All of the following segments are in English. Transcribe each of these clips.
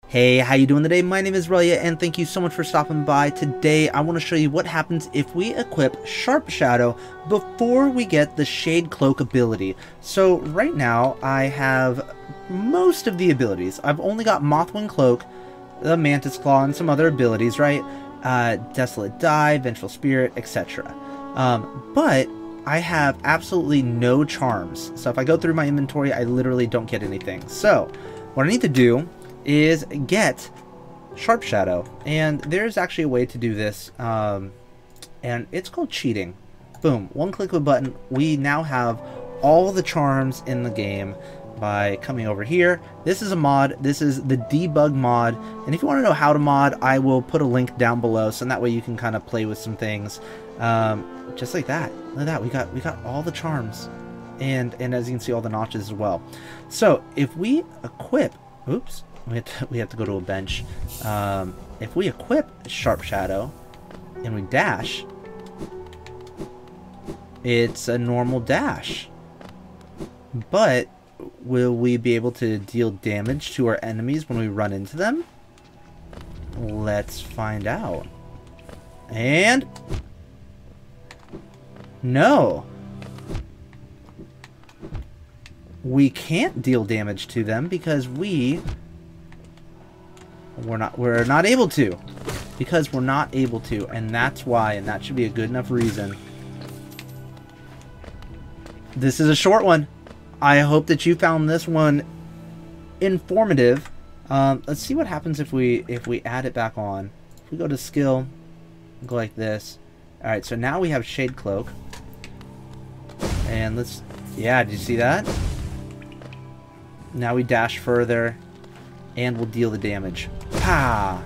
Hey, how you doing today? My name is Relyea and thank you so much for stopping by. Today I want to show you what happens if we equip Sharp Shadow before we get the Shade Cloak ability. So right now I have most of the abilities. I've only got Mothwing Cloak, the Mantis Claw, and some other abilities, right? Desolate Die, Vengeful Spirit, etc. But I have absolutely no charms. So if I go through my inventory, I literally don't get anything. So what I need to do is get Sharp Shadow, and there's actually a way to do this, and it's called cheating. Boom, one click of a button, we now have all the charms in the game by coming over here. This is a mod, this is the debug mod, and if you want to know how to mod, I will put a link down below, so that way you can kind of play with some things, just like that. Look at that, we got all the charms, and as you can see, all the notches as well. So if we equip, oops, we have to go to a bench. If we equip Sharp Shadow and we dash, it's a normal dash. But will we be able to deal damage to our enemies when we run into them? Let's find out. And no, we can't deal damage to them because we're not able to, and that's why, and that should be a good enough reason. This is a short one. I hope that you found this one informative. Let's see what happens if we add it back on. If we go to skill, go like this. All right, so now we have Shade Cloak, and let's, yeah, did you see that? Now we dash further, and we'll deal the damage. Pa!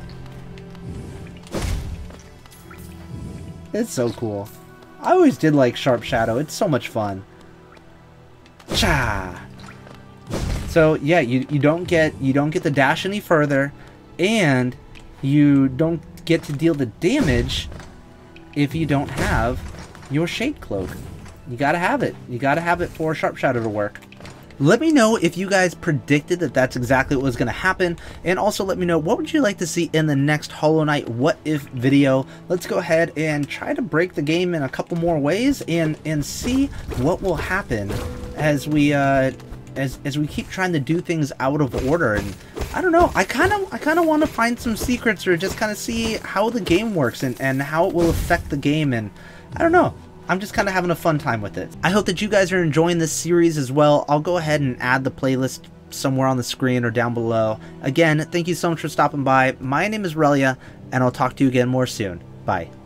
It's so cool. I always did like Sharp Shadow. It's so much fun. Cha! So yeah, you don't get the dash any further, and you don't get to deal the damage if you don't have your Shade Cloak. You gotta have it. You gotta have it for Sharp Shadow to work. Let me know if you guys predicted that that's exactly what was going to happen, and also let me know what would you like to see in the next Hollow Knight What If video. Let's go ahead and try to break the game in a couple more ways and see what will happen as we as we keep trying to do things out of order. And I don't know, I kind of want to find some secrets, or just kind of see how the game works and how it will affect the game, and I don't know. I'm just kind of having a fun time with it. I hope that you guys are enjoying this series as well. I'll go ahead and add the playlist somewhere on the screen or down below. Again, thank you so much for stopping by. My name is Relyea, and I'll talk to you again more soon. Bye.